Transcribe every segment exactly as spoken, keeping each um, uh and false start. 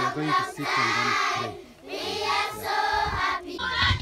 are going to sit and then pray. We are so happy.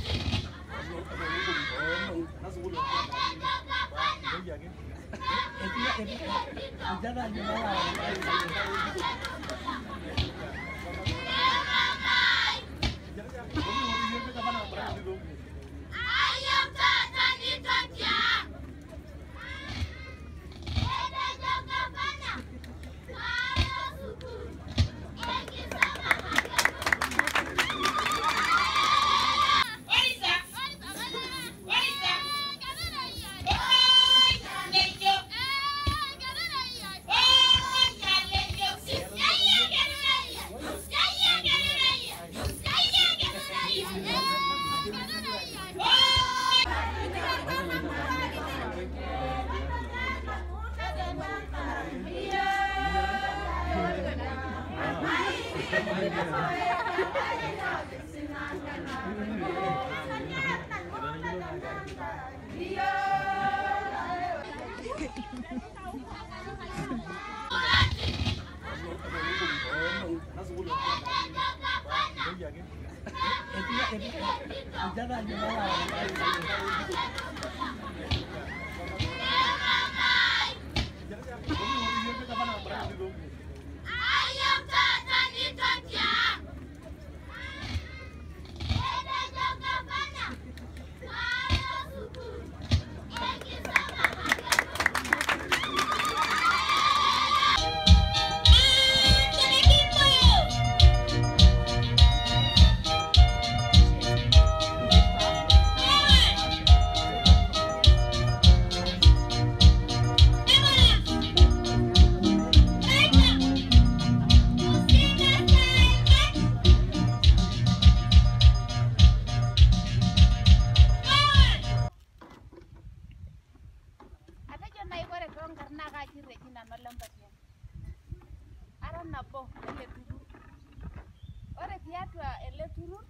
Ore tiatua ele turur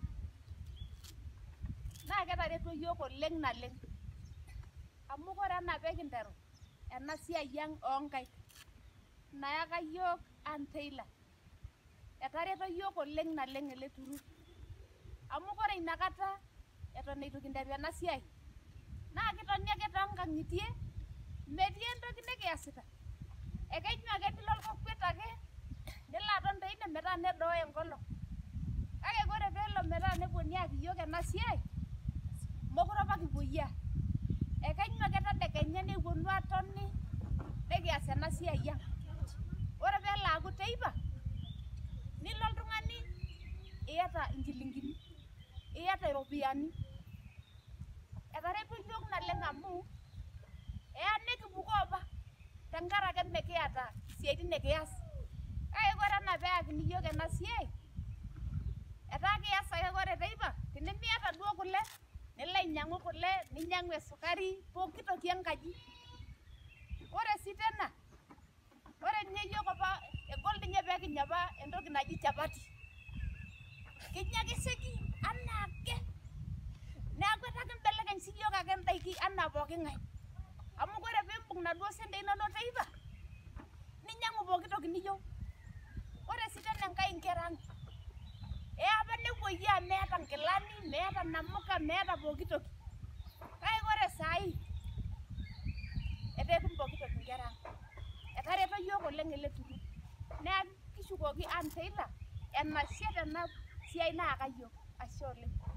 naa ketareto yiok oleng naleng amu ore ena pekinteru ena siai ang onkaik nayaka yiok Ann Taylor etareto yiok oleng naleng ele turur amu ore inakata eton eitu kinteru ena siai naa kitoni ake toonkang'itie metii entoki nikiasita ekenyu ake nilo orkokwet ake nilo aton teine metaa nedoo enkolong kake ore peelo metaa nepuoni aaki yiok ena siai mokure apa kipuoyia ekenyu ake tadekenya nepuonu atoni nikias ena siai ang ore peelo aaku teipa nilo oltung'ani iyata inchilingini iyata iropiyiani etareto yiok naleng amu eya nikipukoo apa tenkarake mekiata isiaitin nikias kake ore ena peeyakini yiok ena siai etaa kias ake ore teipa tenimiata duo kule nilo ainyang'u kule ninyang'u esukari pooki toki enkaji ore sii tena ore ninye yiok apa egol ninye pekinya apa entoki naji chapati kinya ake sieki anaake neeku etaa kimbelekeny sii yiok ake indaiki anaa pooki ng'ae amu ore piimbung naduo sentei inonok teipa ninyang'u pooki toki niyieu ore sii tena enkae inkera ang eya apa nepuoyia meeta nkilani meeta namuka meeta pooki toki kake ore saai etaa etum pooki toki inkera ang etareto yiok oleng ele turur neeku kishukoki Ann Taylor enashe tena siai naaka yiok ashe oleng.